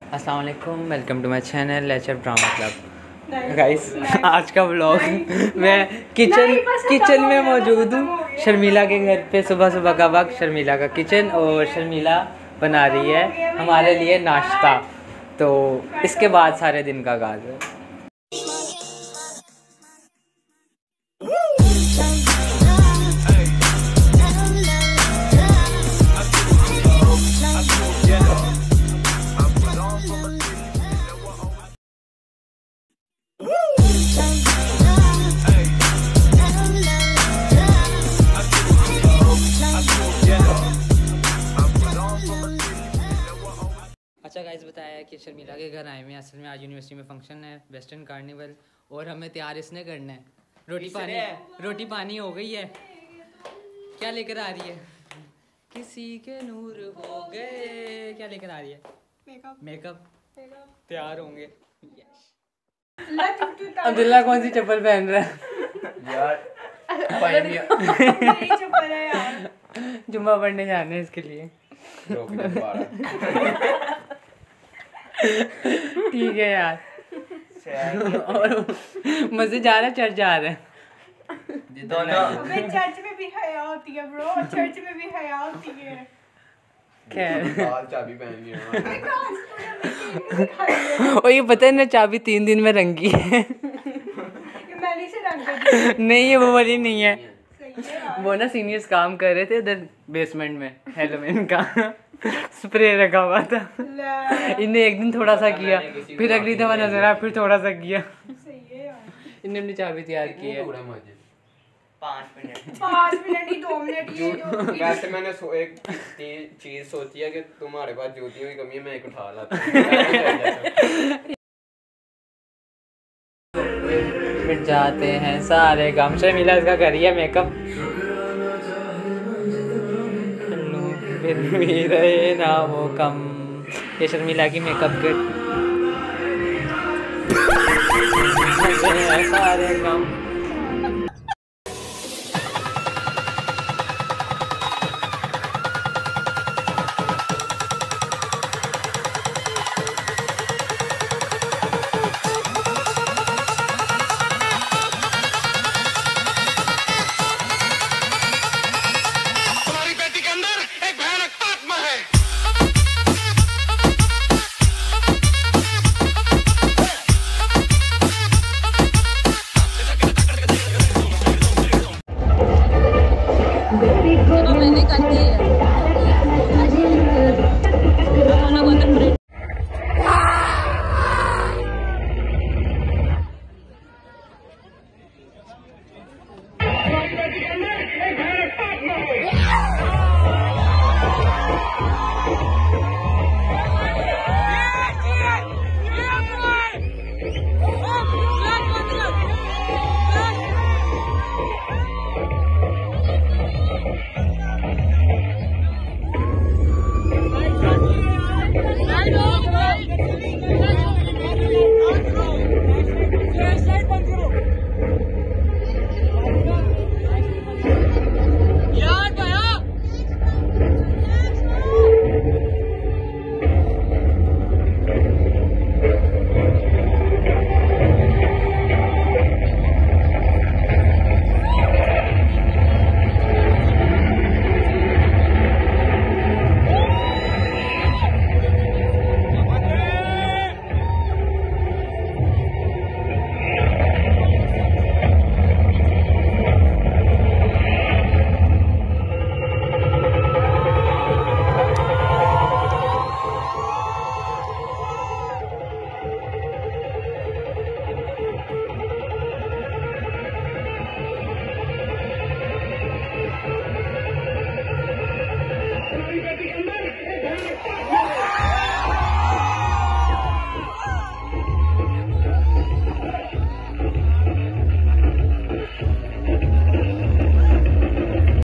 अस्सलाम वालेकुम, welcome to my channel लेचर ड्रामा क्लब। गाइस आज का व्लॉग मैं किचन में मौजूद हूँ शर्मिला के घर पे। सुबह सुबह का वक्त, शर्मिला का किचन, और शर्मिला बना रही है हमारे लिए नाश्ता। तो इसके बाद सारे दिन का आगाज़ है। अच्छा गाइस, बताया कि शर्मिला के घर आए हुए हैं। असल में आज यूनिवर्सिटी में फंक्शन है, वेस्टर्न कार्निवल, और हमें तैयार इसने करना है। रोटी पानी हो गई है। क्या लेकर आ रही है? किसी के नूर हो गए। क्या लेकर आ रही है? मेकअप। तैयार होंगे। अब्दुल्ला कौन सी चप्पल पहन रहा है यार? जुम्मा पढ़ने जाना है इसके लिए। ठीक है यार। और मजे जा रहा है, चर्च जा रहा है। चर्च में भी हया होती है ब्रो, चर्च में भी हया होती है। खैर चाबी पहन ली और ये पता है ना, चाबी 3 दिन में रंगी है। मैंने से रंग नहीं, ये वो वाली नहीं है। वो ना सीनियर्स काम कर रहे थे उधर बेसमेंट में, हेलोविन का स्प्रे रखा हुआ था। इन्हें एक दिन थोड़ा सा किया, फिर अगली दफा नजर आया, फिर थोड़ा सा किया। इन्हें अपनी चाबी तैयार की है। 5 मिनट ही 2 मिनट ये जो। वैसे मैंने एक चीज सोची है कि तुम्हारे पास जूतियों की कमी है, मैं एक उठा लाता हूं। फिर जाते हैं सारे काम। शर्मिला इसका करी है मेकअप। फिर भी रहे ना वो कम। ये शर्मिला की मेकअप किट। सारे काम। मैंने कर दी है। I know.